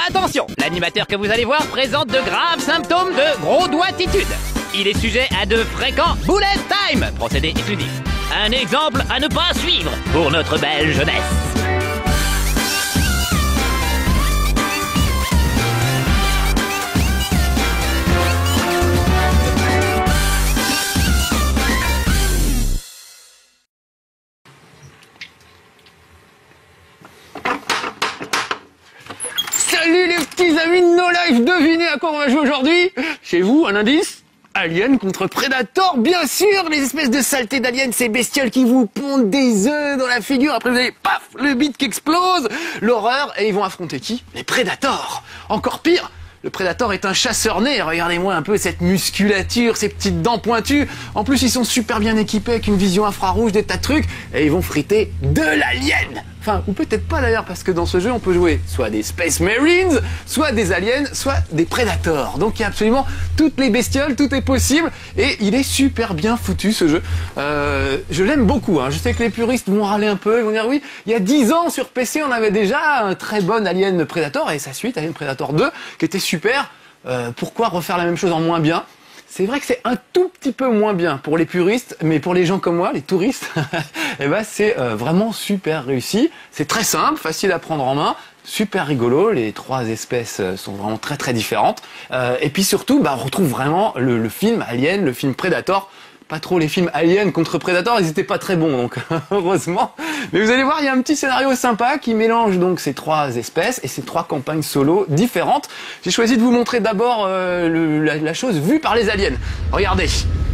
Attention, l'animateur que vous allez voir présente de graves symptômes de gros doigtitude. Il est sujet à de fréquents bullet time, procédé exclusif. Un exemple à ne pas suivre pour notre belle jeunesse. Salut les petits amis de No Life, devinez à quoi on va jouer aujourd'hui? Chez vous, un indice? Alien contre Predator, bien sûr, les espèces de saletés d'aliens, ces bestioles qui vous pondent des œufs dans la figure, après vous avez, paf, le bit qui explose, l'horreur, et ils vont affronter qui? Les Predators. Encore pire, le Predator est un chasseur-né, regardez-moi un peu cette musculature, ces petites dents pointues, en plus ils sont super bien équipés avec une vision infrarouge, des tas de trucs, et ils vont friter de l'alien. Enfin, ou peut-être pas d'ailleurs, parce que dans ce jeu, on peut jouer soit des Space Marines, soit des aliens, soit des Predators. Donc il y a absolument toutes les bestioles, tout est possible, et il est super bien foutu ce jeu. Je l'aime beaucoup, hein. Je sais que les puristes vont râler un peu, ils vont dire oui, il y a 10 ans sur PC, on avait déjà un très bon Alien Predator, et sa suite, Alien Predator 2, qui était super. Pourquoi refaire la même chose en moins bien ? C'est vrai que c'est un tout petit peu moins bien pour les puristes, mais pour les gens comme moi, les touristes, eh ben c'est vraiment super réussi. C'est très simple, facile à prendre en main, super rigolo. Les trois espèces sont vraiment très très différentes. Et puis surtout, on retrouve vraiment le film Alien, le film Predator. Pas trop les films Alien contre Predator, ils étaient pas très bons, donc heureusement. Mais vous allez voir, il y a un petit scénario sympa qui mélange donc ces trois espèces et ces trois campagnes solo différentes. J'ai choisi de vous montrer d'abord la chose vue par les aliens. Regardez.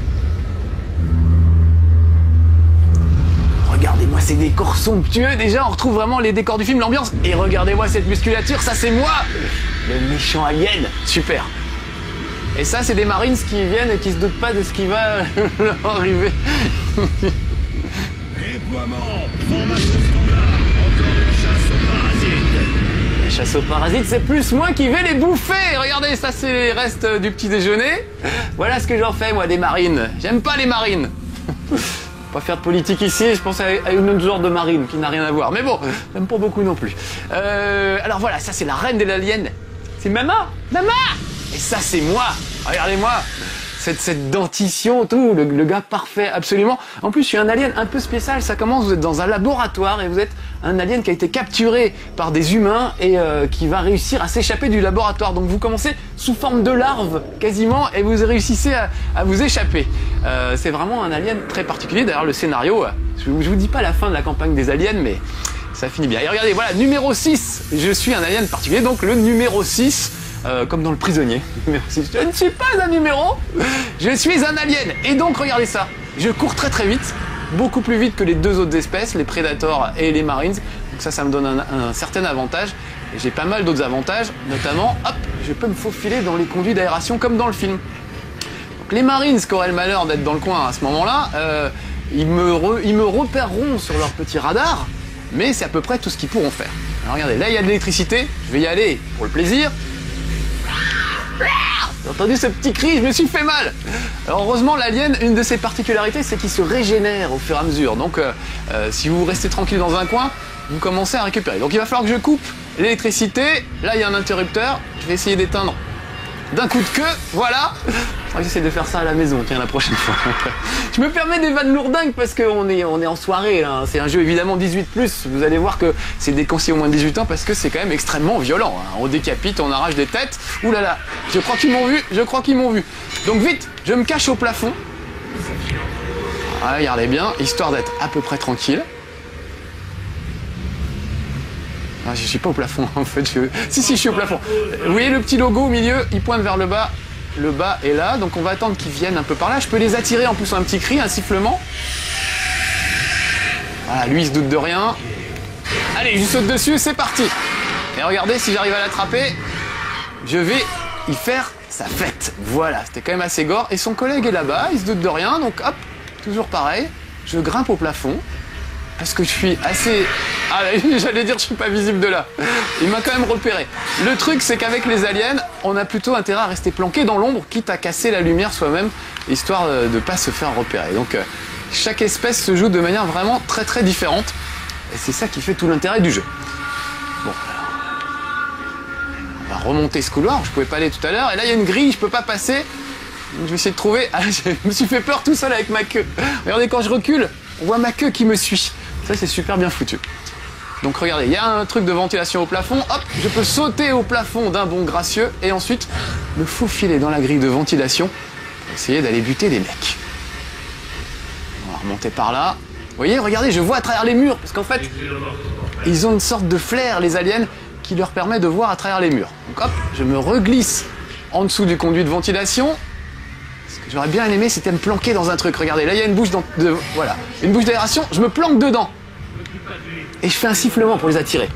Regardez-moi ces décors somptueux, déjà on retrouve vraiment les décors du film, l'ambiance. Et regardez-moi cette musculature, ça c'est moi, le méchant alien, super. Et ça, c'est des Marines qui viennent et qui se doutent pas de ce qui va leur arriver. Déploiement, formation standard, encore une chasse aux parasites. La chasse aux parasites, c'est plus moi qui vais les bouffer. Regardez, ça c'est les restes du petit déjeuner. Voilà ce que j'en fais, moi, des Marines. J'aime pas les Marines. Pas faire de politique ici, je pense à une autre genre de marine qui n'a rien à voir. Mais bon, j'aime pas beaucoup non plus. Alors voilà, ça c'est la reine de l'alien. C'est Mama. Mama. Et ça c'est moi, regardez-moi, cette dentition, tout, le gars parfait, absolument. En plus je suis un alien un peu spécial, ça commence, vous êtes dans un laboratoire et vous êtes un alien qui a été capturé par des humains et qui va réussir à s'échapper du laboratoire. Donc vous commencez sous forme de larve quasiment et vous réussissez à vous échapper. C'est vraiment un alien très particulier, d'ailleurs le scénario, je vous dis pas la fin de la campagne des aliens mais ça finit bien. Et regardez, voilà, numéro 6, je suis un alien particulier, donc le numéro 6, comme dans Le Prisonnier. Numéro 6. Je ne suis pas un numéro, je suis un alien. Et donc, regardez ça. Je cours très très vite, beaucoup plus vite que les deux autres espèces, les Predators et les Marines. Donc ça me donne un certain avantage. Et j'ai pas mal d'autres avantages, notamment, hop, je peux me faufiler dans les conduits d'aération comme dans le film. Donc les Marines qui auraient le malheur d'être dans le coin à ce moment-là, ils me repéreront sur leur petit radar, mais c'est à peu près tout ce qu'ils pourront faire. Alors regardez, là il y a de l'électricité, je vais y aller pour le plaisir. J'ai entendu ce petit cri, je me suis fait mal. Alors heureusement, l'alien, une de ses particularités, c'est qu'il se régénère au fur et à mesure. Donc si vous restez tranquille dans un coin, vous commencez à récupérer. Donc il va falloir que je coupe l'électricité. Là, il y a un interrupteur. Je vais essayer d'éteindre d'un coup de queue. Voilà. J'essaie de faire ça à la maison, tiens, la prochaine fois. Je me permets des vannes lourdingues parce qu'on est en soirée, là. C'est un jeu évidemment 18+. Vous allez voir que c'est déconseillé au moins de 18 ans parce que c'est quand même extrêmement violent. Hein. On décapite, on arrache des têtes. Ouh là là, je crois qu'ils m'ont vu, Donc vite, je me cache au plafond. Ah, regardez bien, histoire d'être à peu près tranquille. Ah, je suis pas au plafond en fait. Si, je suis au plafond. Vous voyez le petit logo au milieu, il pointe vers le bas. Le bas est là, donc on va attendre qu'ils viennent un peu par là. Je peux les attirer en poussant un petit cri, un sifflement. Voilà, lui il se doute de rien. Allez, je lui saute dessus, c'est parti. Et regardez, si j'arrive à l'attraper, je vais y faire sa fête. Voilà, c'était quand même assez gore. Et son collègue est là-bas, il se doute de rien, donc hop, toujours pareil. Je grimpe au plafond. Parce que je suis assez... Ah, j'allais dire je suis pas visible de là. Il m'a quand même repéré. Le truc, c'est qu'avec les aliens, on a plutôt intérêt à rester planqué dans l'ombre, quitte à casser la lumière soi-même, histoire de pas se faire repérer. Donc, chaque espèce se joue de manière vraiment très très différente. Et c'est ça qui fait tout l'intérêt du jeu. Bon, alors... va remonter ce couloir, je pouvais pas aller tout à l'heure. Et là, il y a une grille, je peux pas passer. Donc, je vais essayer de trouver... Ah, je me suis fait peur tout seul avec ma queue. Regardez, quand je recule, on voit ma queue qui me suit. Ça, c'est super bien foutu. Donc regardez, il y a un truc de ventilation au plafond. Hop, je peux sauter au plafond d'un bond gracieux et ensuite me faufiler dans la grille de ventilation pour essayer d'aller buter des mecs. On va remonter par là. Vous voyez, regardez, je vois à travers les murs parce qu'en fait, ils ont une sorte de flair, les aliens, qui leur permet de voir à travers les murs. Donc hop, je me reglisse en dessous du conduit de ventilation. Ce que j'aurais bien aimé, c'était me planquer dans un truc. Regardez, là, il y a une bouche voilà, une bouche d'aération. Je me planque dedans. Et je fais un sifflement pour les attirer.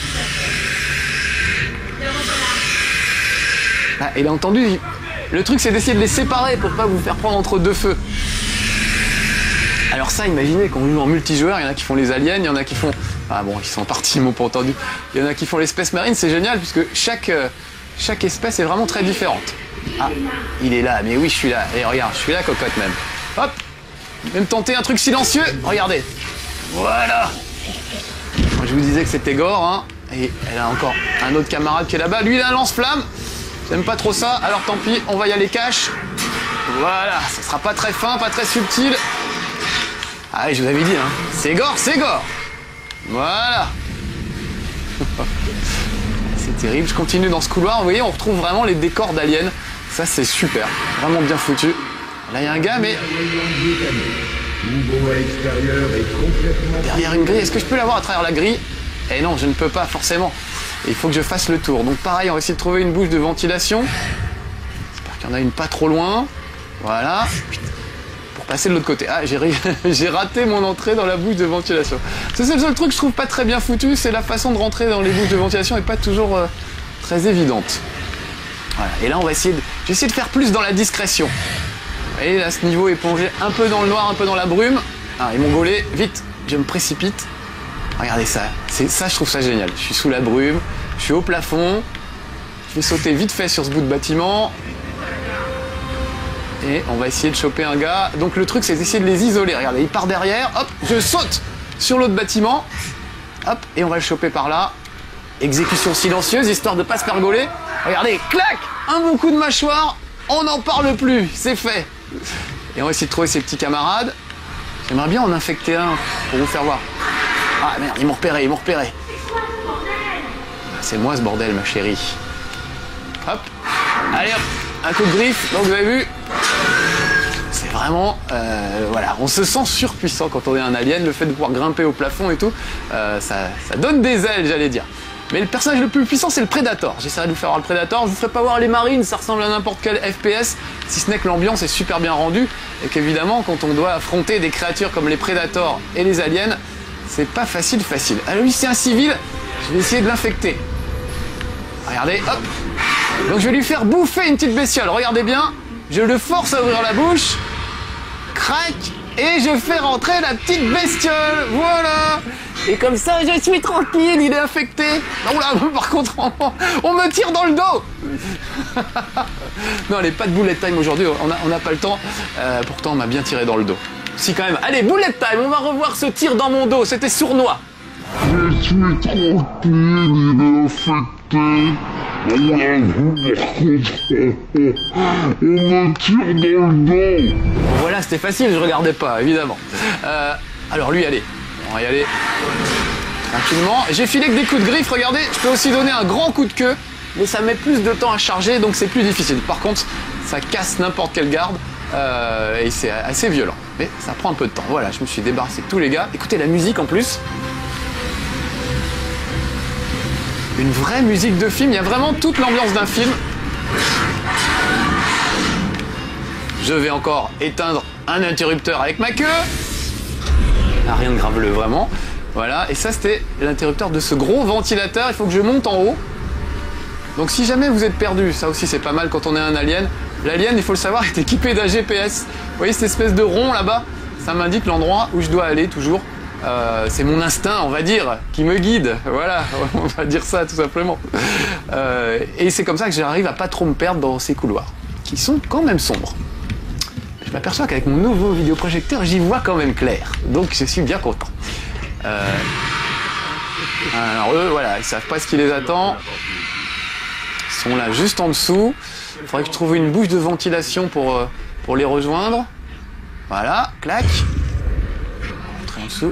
Ah, il a entendu. Le truc, c'est d'essayer de les séparer pour pas vous faire prendre entre deux feux. Alors ça, imaginez, quand on joue en multijoueur, il y en a qui font les aliens, il y en a qui font... Ah bon, ils sont partis, ils m'ont pas entendu. Il y en a qui font les Space Marines, c'est génial, puisque chaque espèce est vraiment très différente. Ah, il est là, mais oui, je suis là. Et regarde, je suis là, cocotte même. Hop, même tenter un truc silencieux, regardez. Voilà. Moi, je vous disais que c'était gore, hein. Et elle a encore un autre camarade qui est là-bas. Lui, il a un lance-flamme. J'aime pas trop ça, alors tant pis, on va y aller cash. Voilà, ça sera pas très fin, pas très subtil. Ah oui, je vous avais dit, hein. C'est gore, c'est gore. Voilà. C'est terrible, je continue dans ce couloir. Vous voyez, on retrouve vraiment les décors d'Alien. Ça, c'est super, vraiment bien foutu. Là, il y a un gars, mais... Derrière une grille, est-ce que je peux l'avoir à travers la grille? Eh non, je ne peux pas, forcément. Il faut que je fasse le tour. Donc pareil, on va essayer de trouver une bouche de ventilation. J'espère qu'il y en a une pas trop loin. Voilà. Pour passer de l'autre côté. Ah, j'ai raté mon entrée dans la bouche de ventilation. C'est le seul truc que je trouve pas très bien foutu, c'est la façon de rentrer dans les bouches de ventilation n'est pas toujours très évidente. Voilà. Et là, je vais essayer de faire plus dans la discrétion. Vous voyez, là, ce niveau est plongé un peu dans le noir, un peu dans la brume. Ah, ils m'ont gaulé. Vite, je me précipite. Regardez ça. Ça, je trouve ça génial. Je suis sous la brume, je suis au plafond. Je vais sauter vite fait sur ce bout de bâtiment. Et on va essayer de choper un gars. Donc le truc, c'est d'essayer de les isoler. Regardez, il part derrière. Hop, je saute sur l'autre bâtiment. Hop, et on va le choper par là. Exécution silencieuse, histoire de pas se faire gauler. Regardez, clac, un bon coup de mâchoire. On n'en parle plus, c'est fait. Et on va essayer de trouver ses petits camarades. J'aimerais bien en infecter un pour vous faire voir. Ah merde, ils m'ont repéré, C'est moi ce bordel, ma chérie. Hop, allez hop, un coup de griffe, donc vous avez vu. C'est vraiment, voilà, on se sent surpuissant quand on est un alien. Le fait de pouvoir grimper au plafond et tout, ça donne des ailes, j'allais dire. Mais le personnage le plus puissant, c'est le Predator. J'essaierai de vous faire voir le Predator. Je vous ferai pas voir les Marines, ça ressemble à n'importe quel FPS, si ce n'est que l'ambiance est super bien rendue. Et qu'évidemment, quand on doit affronter des créatures comme les Predators et les aliens, c'est pas facile. Alors lui, c'est un civil, je vais essayer de l'infecter. Regardez, hop. Donc je vais lui faire bouffer une petite bestiole. Regardez bien, je le force à ouvrir la bouche. Crac. Et je fais rentrer la petite bestiole. Voilà. Et comme ça, je suis tranquille, il est infecté. Oh là, par contre, on me tire dans le dos. Non, allez, pas de bullet time aujourd'hui, on n'a pas le temps. Pourtant, on m'a bien tiré dans le dos. Si, quand même. Allez, bullet time, on va revoir ce tir dans mon dos, c'était sournois. Je suis tranquille, il est infecté. On me tire dans le dos. Voilà, c'était facile, je regardais pas, évidemment. Alors lui, allez, on va y aller tranquillement. J'ai filé que des coups de griffe, regardez, je peux aussi donner un grand coup de queue, mais ça met plus de temps à charger, donc c'est plus difficile. Par contre, ça casse n'importe quelle garde, et c'est assez violent. Mais ça prend un peu de temps. Voilà, je me suis débarrassé de tous les gars. Écoutez la musique en plus. Une vraie musique de film, il y a vraiment toute l'ambiance d'un film. Je vais encore éteindre un interrupteur avec ma queue. Ah, rien de graveleux vraiment. Voilà, et ça c'était l'interrupteur de ce gros ventilateur. Il faut que je monte en haut. Donc si jamais vous êtes perdu, ça aussi c'est pas mal quand on est un alien. L'alien, il faut le savoir, est équipé d'un GPS. Vous voyez cette espèce de rond là-bas? Ça m'indique l'endroit où je dois aller toujours. C'est mon instinct, on va dire, qui me guide. Voilà, on va dire ça tout simplement. Et c'est comme ça que j'arrive à pas trop me perdre dans ces couloirs, qui sont quand même sombres. Je m'aperçois qu'avec mon nouveau vidéoprojecteur, j'y vois quand même clair. Donc je suis bien content. Alors eux, voilà, ils savent pas ce qui les attend. Ils sont là, juste en dessous. Il faudrait que je trouve une bouche de ventilation pour les rejoindre. Voilà, clac. Entrer en dessous.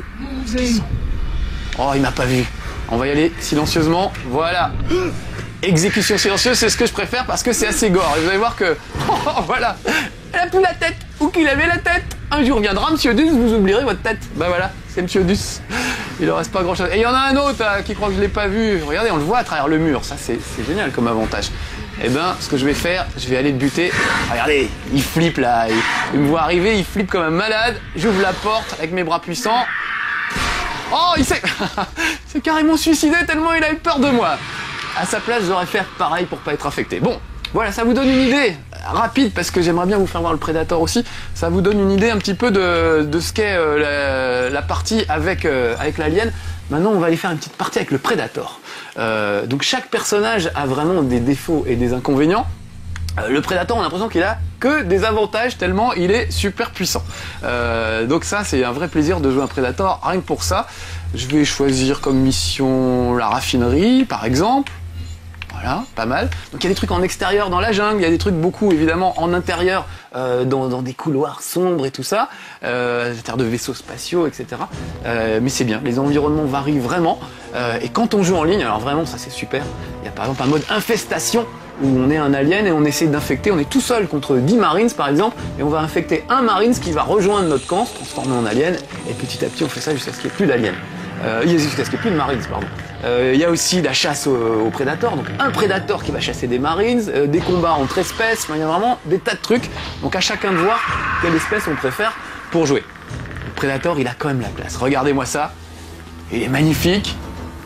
Oh, il m'a pas vu. On va y aller silencieusement. Voilà. Exécution silencieuse, c'est ce que je préfère parce que c'est assez gore. Et vous allez voir que... Oh, voilà. Elle a plus la tête. Où qu'il avait la tête. Un jour viendra, Monsieur Dus, vous oublierez votre tête. Bah voilà, c'est Monsieur Dus. Il ne reste pas grand chose. Et il y en a un autre qui croit que je l'ai pas vu. Regardez, on le voit à travers le mur. Ça, c'est génial comme avantage. Eh ben, ce que je vais faire, je vais aller le buter. Regardez, il flippe là. Il me voit arriver, il flippe comme un malade. J'ouvre la porte avec mes bras puissants. Oh, il s'est carrément suicidé tellement il a eu peur de moi. À sa place, j'aurais fait pareil pour pas être infecté. Bon, voilà, ça vous donne une idée rapide parce que j'aimerais bien vous faire voir le Predator aussi. Ça vous donne une idée un petit peu de ce qu'est la partie avec l'Alien. Maintenant, on va aller faire une petite partie avec le Predator. Donc chaque personnage a vraiment des défauts et des inconvénients. Le Predator, on a l'impression qu'il a que des avantages tellement il est super puissant. Donc ça, c'est un vrai plaisir de jouer un Predator, rien que pour ça. Je vais choisir comme mission la raffinerie, par exemple. Voilà, pas mal. Donc il y a des trucs en extérieur dans la jungle, il y a des trucs beaucoup évidemment en intérieur, dans des couloirs sombres et tout ça, à l'intérieur de vaisseaux spatiaux, etc. Mais c'est bien, les environnements varient vraiment. Et quand on joue en ligne, alors vraiment ça c'est super, il y a par exemple un mode infestation, où on est un alien et on essaie d'infecter, on est tout seul contre 10 Marines par exemple, et on va infecter un Marines qui va rejoindre notre camp, se transformer en alien, et petit à petit on fait ça jusqu'à ce qu'il n'y ait plus d'aliens. Jusqu'à ce qu'il n'y ait plus de Marines, pardon. Il y a aussi la chasse aux prédateurs, donc un prédateur qui va chasser des Marines, des combats entre espèces, il y a vraiment des tas de trucs, donc à chacun de voir quelle espèce on préfère pour jouer. Le prédateur il a quand même la classe, regardez-moi ça, il est magnifique.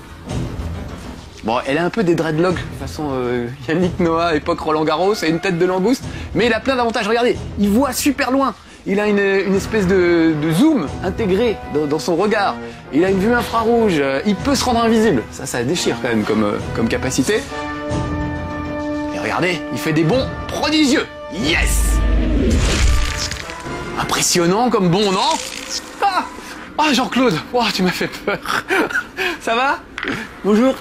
Bon, elle a un peu des dreadlocks, façon Yannick Noah, époque Roland Garros, et une tête de langouste, mais il a plein d'avantages. Regardez, il voit super loin, il a une espèce de zoom intégré dans son regard, il a une vue infrarouge, il peut se rendre invisible. Ça déchire quand même comme capacité. Et regardez, il fait des bonds prodigieux. Yes! Impressionnant comme bond, non? Ah! Oh, Jean-Claude, oh, tu m'as fait peur. Ça va? Bonjour.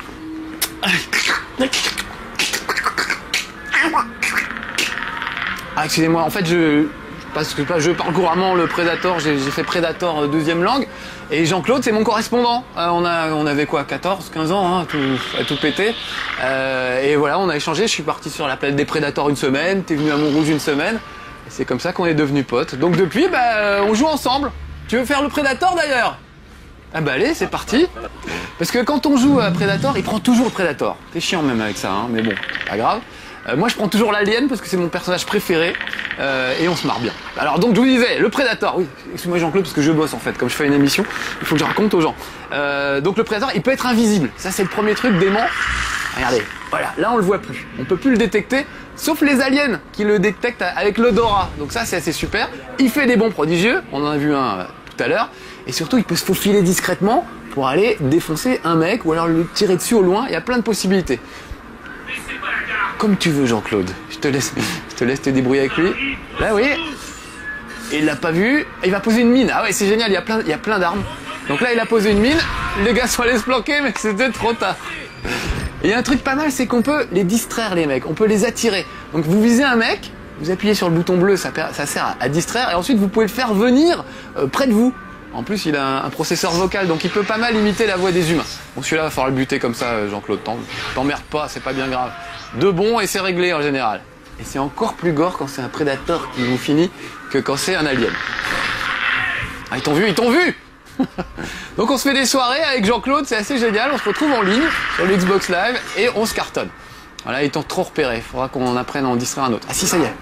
Ah, excusez-moi, en fait, je parle couramment le Predator, j'ai fait Predator deuxième langue, et Jean-Claude, c'est mon correspondant. On avait quoi, 14, 15 ans, hein, à tout péter. Et voilà, on a échangé, je suis parti sur la planète des Predators une semaine, t'es venu à Montrouge une semaine, et c'est comme ça qu'on est devenus potes. Donc depuis, on joue ensemble. Tu veux faire le Predator d'ailleurs? Ah bah allez, c'est parti. Parce que quand on joue à Predator, il prend toujours le Predator. C'est chiant même avec ça, hein, mais bon, pas grave. Moi je prends toujours l'Alien parce que c'est mon personnage préféré et on se marre bien. Alors donc je vous disais, le Predator, oui, excuse-moi Jean-Claude parce que je bosse en fait, comme je fais une émission, il faut que je raconte aux gens. Donc le Predator, il peut être invisible, ça c'est le premier truc dément. Regardez, voilà, là on le voit plus, on peut plus le détecter, sauf les aliens qui le détectent avec l'odorat. Donc ça c'est assez super, il fait des bonds prodigieux, on en a vu un tout à l'heure, et surtout il peut se faufiler discrètement pour aller défoncer un mec ou alors le tirer dessus au loin, il y a plein de possibilités. Comme tu veux Jean-Claude, je te laisse te débrouiller avec lui. Là oui, il l'a pas vu, il va poser une mine. Ah ouais c'est génial, il y a plein d'armes. Donc là il a posé une mine, les gars sont allés se planquer mais c'était trop tard. Et il y a un truc pas mal, c'est qu'on peut les distraire les mecs, on peut les attirer. Donc vous visez un mec, vous appuyez sur le bouton bleu, ça sert à distraire, et ensuite vous pouvez le faire venir près de vous. En plus, il a un processeur vocal, donc il peut pas mal imiter la voix des humains. Bon, celui-là, va falloir le buter comme ça, Jean-Claude. T'emmerdes pas, c'est pas bien grave. De bon et c'est réglé en général. Et c'est encore plus gore quand c'est un prédateur qui vous finit que quand c'est un alien. Ah, ils t'ont vu Donc on se fait des soirées avec Jean-Claude, c'est assez génial. On se retrouve en ligne sur le Xbox Live et on se cartonne. Voilà, ils t'ont trop repéré. Faudra qu'on apprenne à en distraire un autre. Ah si, ça y est.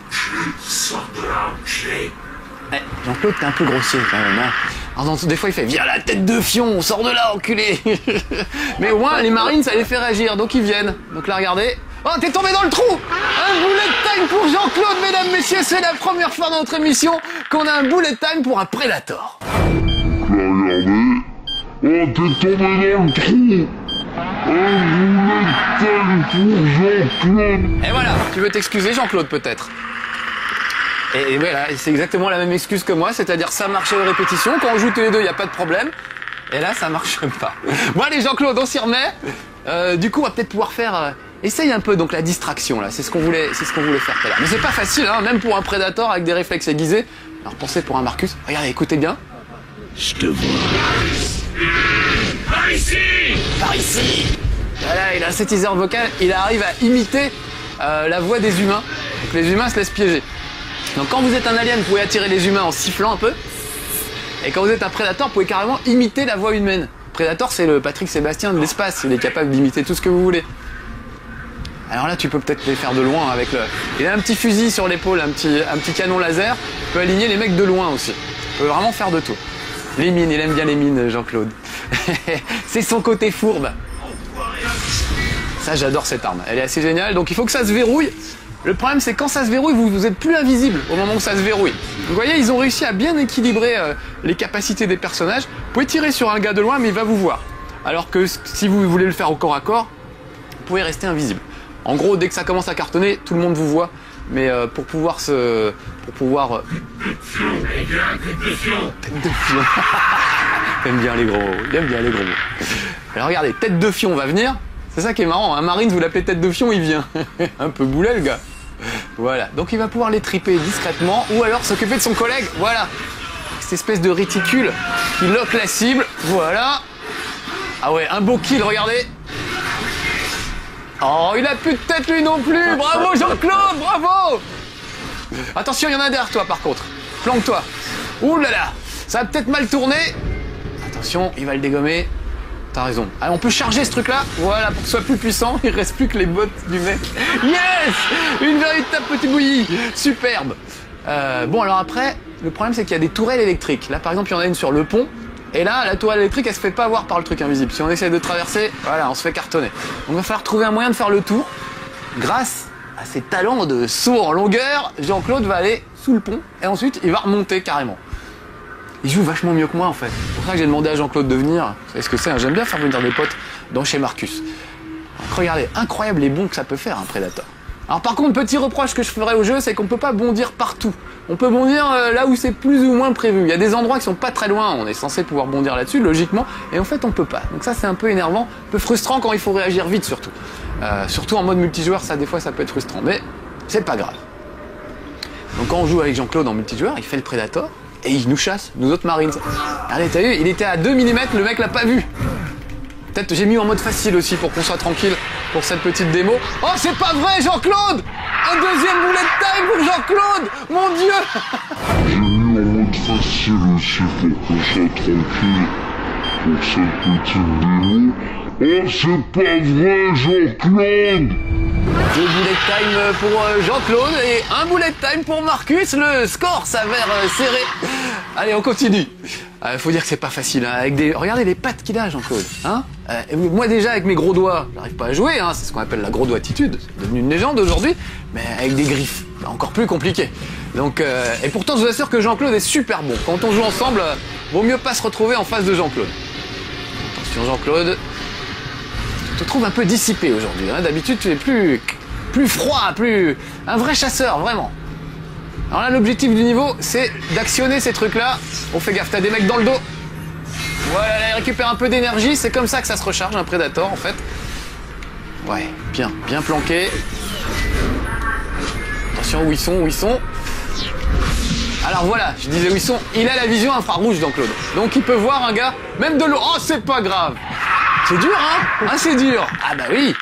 Jean-Claude, t'es un peu grossier quand même, hein. Alors, des fois il fait viens la tête de fion, on sort de là enculé. Mais au moins les Marines ça les fait réagir, donc ils viennent. Donc là regardez. Oh t'es tombé dans le trou. Un bullet time pour Jean-Claude, mesdames, messieurs, c'est la première fois dans notre émission qu'on a un bullet time pour un Predator. Regardez. Oh t'es tombé dans le trou. Un bullet time pour Jean-Claude. Et voilà, tu veux t'excuser Jean-Claude peut-être. Et voilà, c'est exactement la même excuse que moi, c'est-à-dire ça marche aux répétitions, quand on joue tous les deux, il n'y a pas de problème. Et là, ça marche pas. Bon allez Jean-Claude, on s'y remet. Du coup, on va peut-être pouvoir faire essaye un peu donc la distraction là, c'est ce qu'on voulait faire tout à l'heure. Mais c'est pas facile, hein, même pour un Predator avec des réflexes aiguisés. Alors pensez pour un Marcus, regardez, écoutez bien. Je te vois. Par ici! Par ici! Voilà, il a un synthétiseur vocal, il arrive à imiter la voix des humains. Donc les humains se laissent piéger. Donc quand vous êtes un alien, vous pouvez attirer les humains en sifflant un peu. Et quand vous êtes un Predator, vous pouvez carrément imiter la voix humaine. Predator, c'est le Patrick Sébastien de l'espace, il est capable d'imiter tout ce que vous voulez. Alors là, tu peux peut-être les faire de loin avec le... Il a un petit fusil sur l'épaule, un petit canon laser. Il peut aligner les mecs de loin aussi. Il peut vraiment faire de tout. Les mines, il aime bien les mines, Jean-Claude. C'est son côté fourbe. Ça, j'adore cette arme. Elle est assez géniale. Donc il faut que ça se verrouille. Le problème, c'est quand ça se verrouille, vous êtes plus invisible au moment où ça se verrouille. Vous voyez, ils ont réussi à bien équilibrer les capacités des personnages. Vous pouvez tirer sur un gars de loin, mais il va vous voir. Alors que si vous voulez le faire au corps à corps, vous pouvez rester invisible. En gros, dès que ça commence à cartonner, tout le monde vous voit. Mais pour pouvoir Tête de fion. T'aimes bien les gros mots. Il aime bien les gros mots. Alors regardez, tête de fion va venir. C'est ça qui est marrant. Un Marine, vous l'appelez tête de fion, il vient. Un peu boulet, le gars. Voilà. Donc il va pouvoir les triper discrètement ou alors s'occuper de son collègue. Voilà. Cette espèce de réticule qui lock la cible. Voilà. Ah ouais, un beau kill, regardez. Oh, il a plus de tête lui non plus. Bravo Jean-Claude, bravo. Attention, il y en a un derrière toi par contre. Planque-toi. Ouh là là, ça va peut-être mal tourner. Attention, il va le dégommer. T'as raison. Allez, on peut charger ce truc-là. Voilà, pour que ce soit plus puissant. Il reste plus que les bottes du mec. Yes, une véritable petite bouillie. Superbe. Bon, alors après, le problème c'est qu'il y a des tourelles électriques. Là, par exemple, il y en a une sur le pont. Et là, la tourelle électrique, elle se fait pas voir par le truc invisible. Si on essaie de traverser, voilà, on se fait cartonner. Donc il va falloir trouver un moyen de faire le tour. Grâce à ses talents de saut en longueur, Jean-Claude va aller sous le pont et ensuite il va remonter carrément. Il joue vachement mieux que moi en fait. C'est pour ça que j'ai demandé à Jean-Claude de venir. Vous savez ce que c'est, hein, j'aime bien faire venir des potes dans chez Marcus. Donc regardez, incroyable les bonds que ça peut faire un Predator. Alors par contre, petit reproche que je ferai au jeu, c'est qu'on peut pas bondir partout. On peut bondir là où c'est plus ou moins prévu. Il y a des endroits qui sont pas très loin, on est censé pouvoir bondir là-dessus, logiquement, et en fait on peut pas. Donc ça c'est un peu énervant, un peu frustrant quand il faut réagir vite surtout. Surtout en mode multijoueur, ça des fois ça peut être frustrant, mais c'est pas grave. Donc quand on joue avec Jean-Claude en multijoueur, il fait le Predator, et il nous chasse, nous autres Marines. Regardez, t'as vu, il était à 2 mm, le mec l'a pas vu. Peut-être j'ai mis en mode facile aussi pour qu'on soit tranquille pour cette petite démo. Oh, c'est pas vrai, Jean-Claude! Un deuxième bullet time pour Jean-Claude! Mon Dieu! J'ai mis en mode facile aussi pour qu'on soit tranquille pour cette petite démo. Oh, c'est pas vrai, Jean-Claude! 2 bullet time pour Jean-Claude et 1 bullet time pour Marcus. Le score s'avère serré. Allez, on continue. Faut dire que c'est pas facile. Hein, avec des... Regardez les pattes qu'il a, Jean-Claude. Hein, moi déjà, avec mes gros doigts, j'arrive pas à jouer. Hein, c'est ce qu'on appelle la gros doigtitude. C'est devenu une légende aujourd'hui. Mais avec des griffes, c'est encore plus compliqué. Donc, et pourtant, je vous assure que Jean-Claude est super bon. Quand on joue ensemble, vaut mieux pas se retrouver en face de Jean-Claude. Attention, Jean-Claude. Je te trouve un peu dissipé aujourd'hui. Hein. D'habitude, tu es plus froid, plus un vrai chasseur, vraiment. Alors là, l'objectif du niveau, c'est d'actionner ces trucs-là. On fait gaffe, t'as des mecs dans le dos. Voilà, là, il récupère un peu d'énergie. C'est comme ça que ça se recharge, un Predator, en fait. Ouais, bien planqué. Attention, où ils sont. Alors voilà, je disais où ils sont. Il a la vision infrarouge, Jean-Claude. Donc il peut voir un gars, même de l'eau. Oh, c'est pas grave. C'est dur, hein? Ah, c'est dur. Ah bah oui.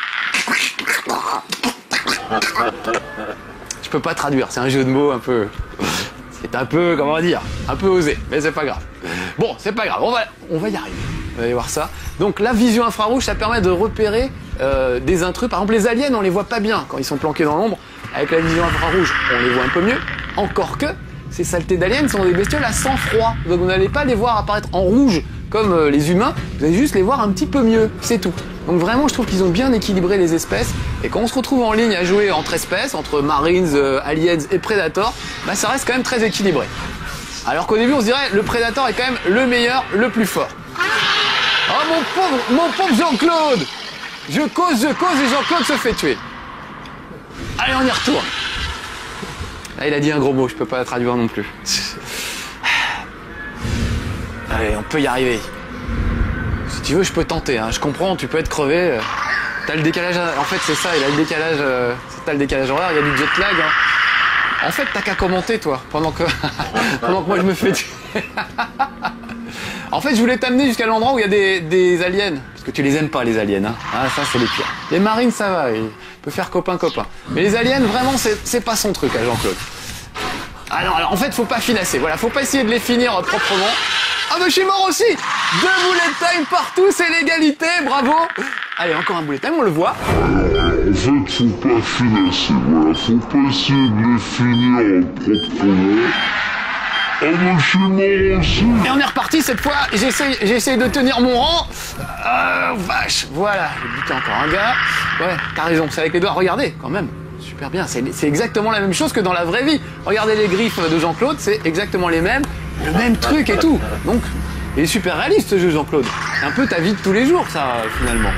Je peux pas traduire, c'est un jeu de mots un peu... C'est un peu, comment dire, un peu osé, mais c'est pas grave. Bon, c'est pas grave, on va y arriver. Vous allez voir ça. Donc la vision infrarouge, ça permet de repérer des intrus. Par exemple, les aliens, on les voit pas bien quand ils sont planqués dans l'ombre. Avec la vision infrarouge, on les voit un peu mieux. Encore que, ces saletés d'aliens sont des bestioles à sang-froid. Donc vous n'allez pas les voir apparaître en rouge comme les humains, vous allez juste les voir un petit peu mieux, c'est tout. Donc vraiment, je trouve qu'ils ont bien équilibré les espèces. Et quand on se retrouve en ligne à jouer entre espèces, entre Marines, Aliens et Predator, bah ça reste quand même très équilibré. Alors qu'au début, on se dirait, le Predator est quand même le meilleur, le plus fort. Oh mon pauvre Jean-Claude! Je cause et Jean-Claude se fait tuer. Allez, on y retourne. Là, il a dit un gros mot, je peux pas traduire non plus. Allez, on peut y arriver. Si tu veux, je peux tenter, hein. Je comprends, tu peux être crevé. t'as le décalage, en fait c'est ça, il a le décalage, t'as le décalage horaire, il y a du jet lag. Hein. En fait, t'as qu'à commenter toi, pendant que moi je me fais tuer. En fait, je voulais t'amener jusqu'à l'endroit où il y a des aliens. Parce que tu les aimes pas, les aliens. Hein. Ah, ça, c'est les pires. Les marines, ça va. Il peut faire copain-copain. Mais les aliens, vraiment, c'est pas son truc à Jean-Claude. Alors, en fait, faut pas finasser. Voilà, faut pas essayer de les finir proprement. Ah, mais je suis mort aussi. 2 bullet time partout, c'est l'égalité. Bravo. Allez, encore un bullet time, on le voit. En fait, faut pas finasser. Voilà, faut pas essayer de les finir proprement. Ah, mais je suis mort aussi. Et on est reparti cette fois, j'essaye de tenir mon rang. Vache, voilà, j'ai buté encore un gars. Ouais, t'as raison, c'est avec les doigts, regardez, quand même. Super bien, c'est exactement la même chose que dans la vraie vie. Regardez les griffes de Jean-Claude, c'est exactement les mêmes, le même truc et tout. Donc, il est super réaliste ce jeu, Jean-Claude. C'est un peu ta vie de tous les jours, ça, finalement.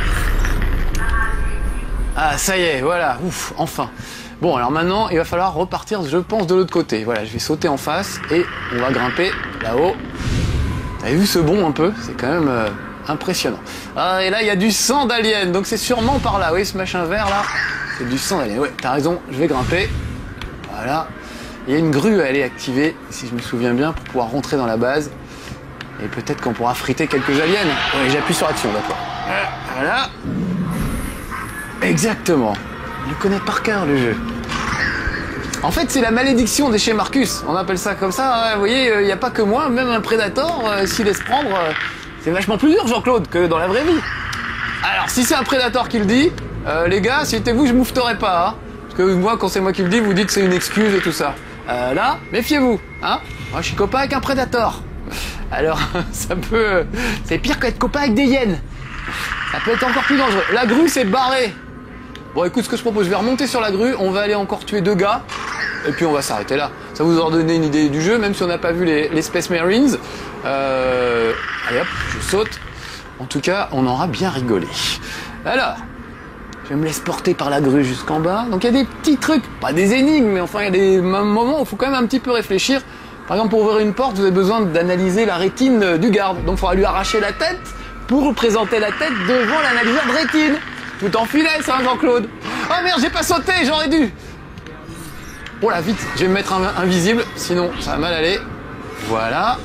Ah, ça y est, voilà, ouf, enfin. Bon, alors maintenant, il va falloir repartir, je pense, de l'autre côté. Voilà, je vais sauter en face et on va grimper là-haut. T'avez vu ce bond un peu? C'est quand même impressionnant. Ah, et là, il y a du sang d'alien, donc c'est sûrement par là. Oui, ce machin vert là, c'est du sang d'alien. Ouais, t'as raison, je vais grimper. Voilà. Il y a une grue à aller activer, si je me souviens bien, pour pouvoir rentrer dans la base. Et peut-être qu'on pourra friter quelques aliens. Oui, j'appuie sur action, d'accord. Voilà. Exactement. Il le connaît par cœur, le jeu. En fait, c'est la malédiction des chez Marcus. On appelle ça comme ça. Hein. Vous voyez, il n'y a pas que moi, même un Predator, s'il laisse prendre, c'est vachement plus dur, Jean-Claude, que dans la vraie vie. Alors, si c'est un Predator qui le dit, les gars, si c'était vous, je moufterais pas. Hein. Parce que moi, quand c'est moi qui le dis, vous dites que c'est une excuse et tout ça. Là, méfiez-vous. Hein. Moi, je suis copain avec un Predator. Alors, ça peut... c'est pire qu'être copain avec des hyènes. Ça peut être encore plus dangereux. La grue, c'est barré. Bon, écoute, ce que je propose, je vais remonter sur la grue, on va aller encore tuer 2 gars, et puis on va s'arrêter là. Ça vous aura donné une idée du jeu, même si on n'a pas vu les Space Marines. Allez hop, je saute. En tout cas, on aura bien rigolé. Alors, je me laisse porter par la grue jusqu'en bas. Donc il y a des petits trucs, pas des énigmes, mais enfin il y a des moments où il faut quand même un petit peu réfléchir. Par exemple, pour ouvrir une porte, vous avez besoin d'analyser la rétine du garde. Donc il faudra lui arracher la tête pour représenter la tête devant l'analyseur de rétine. Tout en finesse, hein, Jean-Claude. Oh merde, j'ai pas sauté, j'aurais dû. Oh là, vite, je vais me mettre invisible, sinon ça va mal aller. Voilà.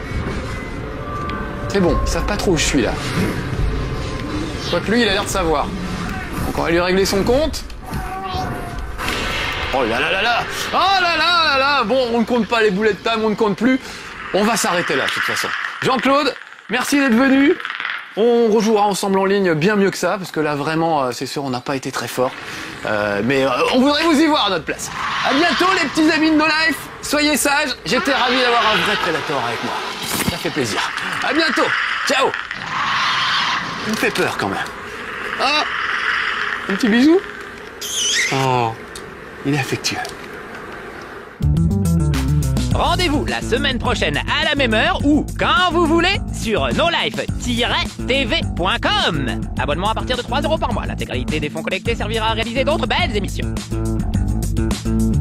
C'est bon, ils savent pas trop où je suis là. Quoique lui, il a l'air de savoir. Donc on va lui régler son compte. Oh là là là là. Oh là là là là. Bon, on ne compte pas les bullet time, on ne compte plus. On va s'arrêter là, de toute façon. Jean-Claude, merci d'être venu. On rejouera ensemble en ligne bien mieux que ça, parce que là, vraiment, c'est sûr, on n'a pas été très fort. Mais on voudrait vous y voir à notre place. À bientôt, les petits amis de No Life. Soyez sages. J'étais ravi d'avoir un vrai Predator avec moi. Ça fait plaisir. À bientôt. Ciao. Il me fait peur quand même. Ah, un petit bisou. Oh, il est affectueux. Rendez-vous la semaine prochaine à la même heure ou quand vous voulez sur nolife-tv.com. Abonnement à partir de 3 € par mois. L'intégralité des fonds collectés servira à réaliser d'autres belles émissions.